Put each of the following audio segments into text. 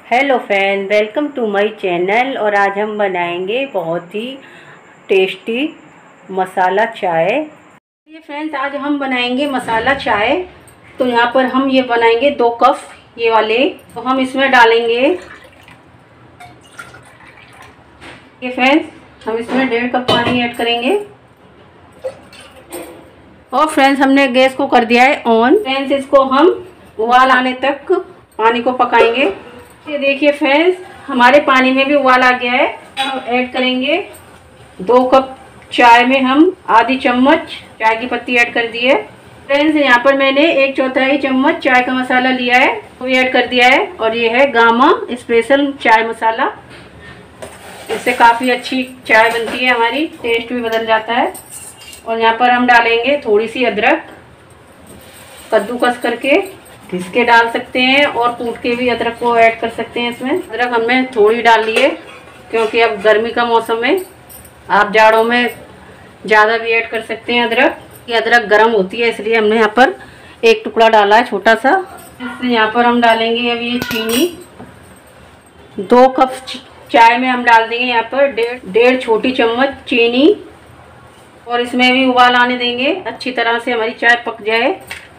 Hello friend, welcome to my channel. और आज हम बनाएंगे बहुत ही टेस्टी मसाला चाय। ये फ्रेंड्स, आज हम बनाएंगे मसाला चाय। तो यहाँ पर हम ये बनाएंगे 2 कप ये वाले। तो हम इसमें डालेंगे, ये फ्रेंड्स, हम इसमें 1.5 कप पानी ऐड करेंगे। और फ्रेंड्स, हमने गैस को कर दिया है ऑन। फ्रेंड्स, इसको हम उबाल आने तक पानी को पकाएंगे। ये देखिए फ्रेंड्स, हमारे पानी में भी उबाल आ गया है। हम ऐड करेंगे 2 कप चाय में हम आधी चम्मच चाय की पत्ती ऐड कर दी है। फ्रेंड्स, यहाँ पर मैंने 1/4 चम्मच चाय का मसाला लिया है, वो भी ऐड कर दिया है। और ये है गामा स्पेशल चाय मसाला। इससे काफ़ी अच्छी चाय बनती है, हमारी टेस्ट भी बदल जाता है। और यहाँ पर हम डालेंगे थोड़ी सी अदरक, कद्दूकस करके घिस के डाल सकते हैं, और कूट के भी अदरक को ऐड कर सकते हैं। इसमें अदरक हमने थोड़ी डाल ली है, क्योंकि अब गर्मी का मौसम है। आप जाड़ों में ज़्यादा भी ऐड कर सकते हैं अदरक। ये अदरक गर्म होती है, इसलिए हमने यहाँ पर 1 टुकड़ा डाला है, छोटा सा। यहाँ पर हम डालेंगे अब ये चीनी। 2 कप चाय में हम डाल देंगे यहाँ पर 1.5 छोटी चम्मच चीनी। और इसमें भी उबाल आने देंगे, अच्छी तरह से हमारी चाय पक जाए।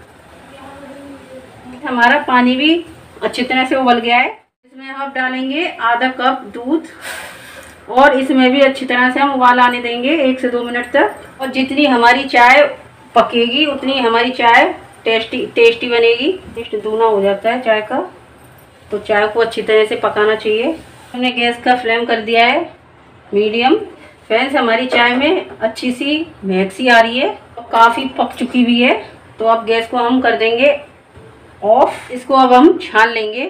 हमारा पानी भी अच्छी तरह से उबल गया है। इसमें हम डालेंगे आधा कप दूध, और इसमें भी अच्छी तरह से हम उबाल आने देंगे 1 से 2 मिनट तक। और जितनी हमारी चाय पकेगी उतनी हमारी चाय टेस्टी बनेगी। टेस्ट दूना हो जाता है चाय का, तो चाय को अच्छी तरह से पकाना चाहिए। हमने गैस का फ्लेम कर दिया है मीडियम। फ्रेंड्स, हमारी चाय में अच्छी सी महक सी आ रही है और काफ़ी पक चुकी भी है। तो अब गैस को हम कर देंगे ऑफ। इसको अब हम छान लेंगे।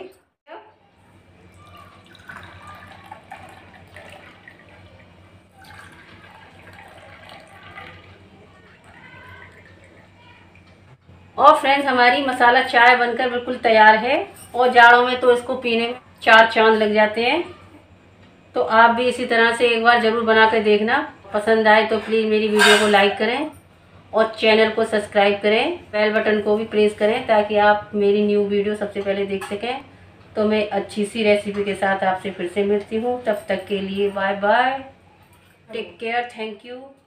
और फ्रेंड्स, हमारी मसाला चाय बनकर बिल्कुल तैयार है। और जाड़ों में तो इसको पीने में 4 चांद लग जाते हैं। तो आप भी इसी तरह से एक बार ज़रूर बना कर देखना। पसंद आए तो प्लीज़ मेरी वीडियो को लाइक करें और चैनल को सब्सक्राइब करें। बेल बटन को भी प्रेस करें, ताकि आप मेरी न्यू वीडियो सबसे पहले देख सकें। तो मैं अच्छी सी रेसिपी के साथ आपसे फिर से मिलती हूँ। तब तक के लिए bye bye, take care, thank you.